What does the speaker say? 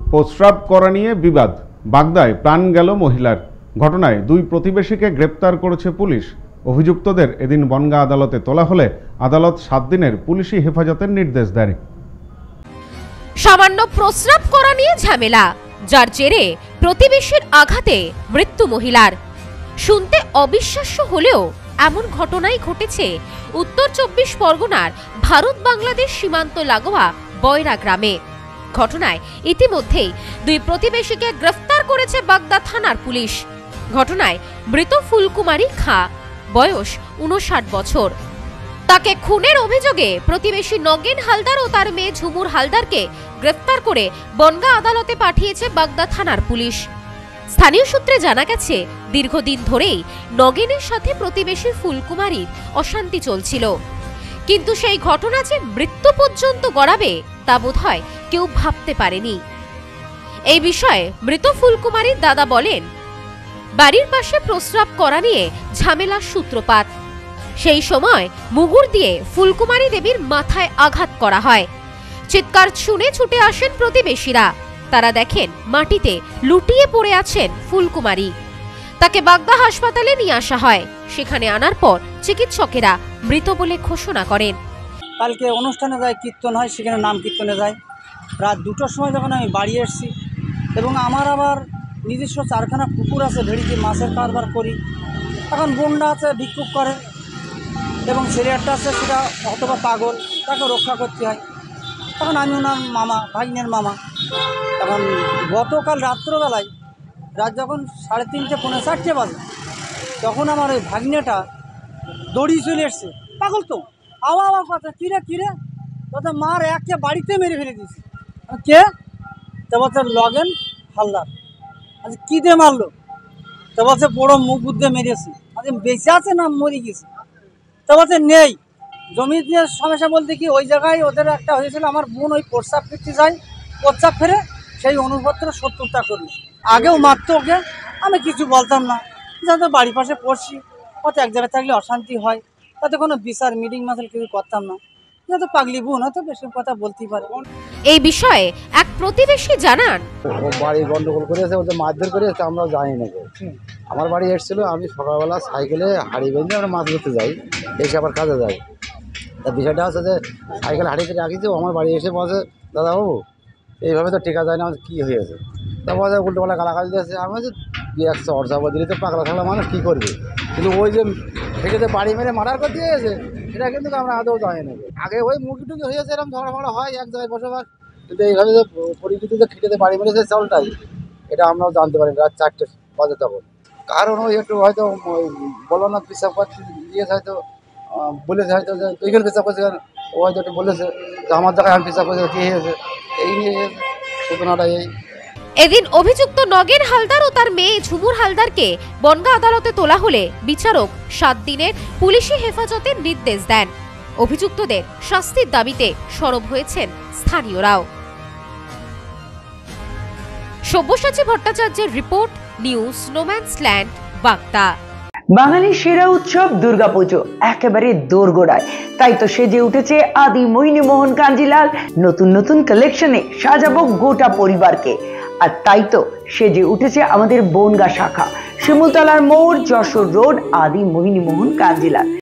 প্রস্রাব করা নিয়ে বিবাদ, বাগদায় প্রাণ গেল মহিলার। ঘটনায় দুই প্রতিবেশীকে গ্রেপ্তার করেছে পুলিশ। অভিযুক্তদের এদিন বনগাঁ আদালতে তোলা হলে আদালত 7 দিনের পুলিশি হেফাজতের নির্দেশ দেয়। সামান্য প্রস্রাব করা নিয়ে ঝামেলা, যার জেরে প্রতিবেশীর আঘাতে মৃত্যু মহিলার। শুনতে অবিশ্বাস্য হলেও এমন ঘটনাই ঘটেছে উত্তর 24 পরগনার ভারত বাংলাদেশ সীমান্ত লাগোয়া বয়রা গ্রামে। ঘটনায় ইতিমধ্যেই দুই প্রতিবেশীকে গ্রেফতার করেছে বাগদা থানার পুলিশ। ঘটনায় মৃত ফুলকুমারী খাঁ, বয়স 59 বছর। তাকে খুনের অভিযোগে প্রতিবেশী নগেন হালদার ও তার মেয়ে ঝুমুর হালদারকে গ্রেফতার করে বনগাঁ আদালতে পাঠিয়েছে বাগদা থানার পুলিশ। স্থানীয় সূত্রে জানা গেছে, দীর্ঘদিন ধরেই নগেনের সাথে প্রতিবেশী ফুলকুমারীর অশান্তি চলছিল, কিন্তু সেই ঘটনা যে মৃত্যু পর্যন্ত গড়াবে তা বোধহয় কেউ ভাবতে পারেনি। এই বিষয়ে মৃত ফুলকুমারীর দাদা বলেন, বাড়ির পাশে প্রস্রাব করা নিয়ে ঝামেলার সূত্রপাত। সেই সময় মুগুর দিয়ে ফুলকুমারী দেবীর মাথায় আঘাত করা হয়। চিৎকার শুনে ছুটে আসেন প্রতিবেশীরা। তারা দেখেন মাটিতে লুটিয়ে পড়ে আছেন ফুলকুমারী। তাকে বাগদা হাসপাতালে নিয়ে আসা হয়। সেখানে আনার পর চিকিৎসকেরা মৃত বলে ঘোষণা করেন। কালকে অনুষ্ঠানে যায়, কীর্তন হয়, সেখানে নাম কীর্তনে যায়। রাত 2টার সময় যখন আমি বাড়ি এসেছি, এবং আমার আবার নিজস্ব 4খানা পুকুর আছে, ভেড়িতে মাছের কারবার করি। এখন বোনটা আছে, ভিক্ষুক করে, এবং ছেলে একটা আছে, সেটা অথবা পাগল, তাকে রক্ষা করতে হয়। তখন আমি ওনার মামা, ভাগ্নের মামা। এখন গতকাল রাত্রবেলায়, রাত যখন 3:30 পৌনে 4টে বাজে, তখন আমার ওই ভাগ্নেটা দড়িয়ে চলে এসছে। পাগল তো, আওয়া কথা, কিরে কিরে, তো মার একে বাড়িতে মেরে ফেলে দিয়েছে। কে? তো বলছে নগেন হালদার। আচ্ছা কী দিয়ে মারলো? তো বলছে বড় মুখ দিয়ে মেরেছি। আচ্ছা বেঁচে আছে না মরে গেছে? তো বলছে নেই। জমি দিয়ে সমস্যা বলতে কি, ওই জায়গায় ওদের একটা হয়েছিল, আমার বোন ওই প্রস্রাব ফিরতে যায়, প্রস্রাব ফেরে সেই অনুপত্র 70টা করলো। আগেও মারতো ওকে, আমি কিছু বলতাম না, যাতে বাড়ির পাশে পড়ছি, হয়তো এক জায়গায় থাকলে অশান্তি হয়, তাতে কোনো বিচার মিটিং মাসাল কিছু করতাম না, যাতে পাগলি বোন হয়তো বেশি কথা বলতেই পারে। এই বিষয়ে এক প্রতিবেশী জানান, ও বাড়ি গন্ডগোল করেছে, ওদের মারধর করেছে, আমরা যাই না। আমার বাড়ি এসেছিলো, আমি সকালবেলা সাইকেলে হাড়ি বেঁধে আমরা মাছ ধরতে যাই, এসে আবার কাজে যাই। তা বিষয়টা হচ্ছে যে সাইকেল হাড়িতে রাখিছে, আমার বাড়ি এসে বলছে দাদাবাবু এইভাবে তো টেকা যায় না, কী হয়েছে? তা বলছে উল্টোপালা গালাগালি দিয়েছে। আমি বলছি একশো অর্জাব দিলে তো পাগলা থাকলে মানুষ কী করবে, কিন্তু ওই যে সেটাতে বাড়ি মেরে মার্ডার করে দিয়েছে, সেটা কিন্তু আমরা আদৌ জানি না। আগে ওই মুরগি টুকি হয়েছে, এরকম ঝগড়া ফগড়া হয় এক জায়গায় বসবাস, কিন্তু এইভাবে যে পরিচিতিতে খিটেতে বাড়ি মেরেছে চলটাই, এটা আমরাও জানতে পারি রাত 4টে বাজে। তখন কারণ ওই একটু হয়তো বলো না পেশাব করতে দিয়েছে, হয়তো বলেছে হয়তো যে তুইখানে পেশাব করছে, ও হয়তো একটু বলেছে যে আমার জায়গায় আমি পেশাব করছি, কী হয়েছে, এই নিয়ে সূচনাটা এই। এদিন অভিযুক্ত নগেন হালদার ও তার মেয়ে ঝুমুর হালদারকে বনগাঁ আদালতে তোলা হলে বিচারক 7 দিনের পুলিশি হেফাজতের নির্দেশ দেন। অভিযুক্তদের শাস্তির দাবিতে সরব হয়েছেন স্থানীয়রাও। সব্যসাচী ভট্টাচার্যের রিপোর্ট, নিউজ নোম্যান্সল্যান্ড, বাগদা। বাঙালির সেরা উৎসব দুর্গাপুজো একেবারে দোরগোড়ায়, তাই তো সেজে উঠেছে আদি মোহিনী মোহন কাঞ্জিলাল। নতুন নতুন কালেকশনে সাজাবো গোটা পরিবারকে। আর তাই তো সেজে উঠেছে আমাদের বনগাঁ শাখা, শিমুলতলার মোড়, যশোর রোড, আদি মোহিনী মোহন কাঞ্জিলাল।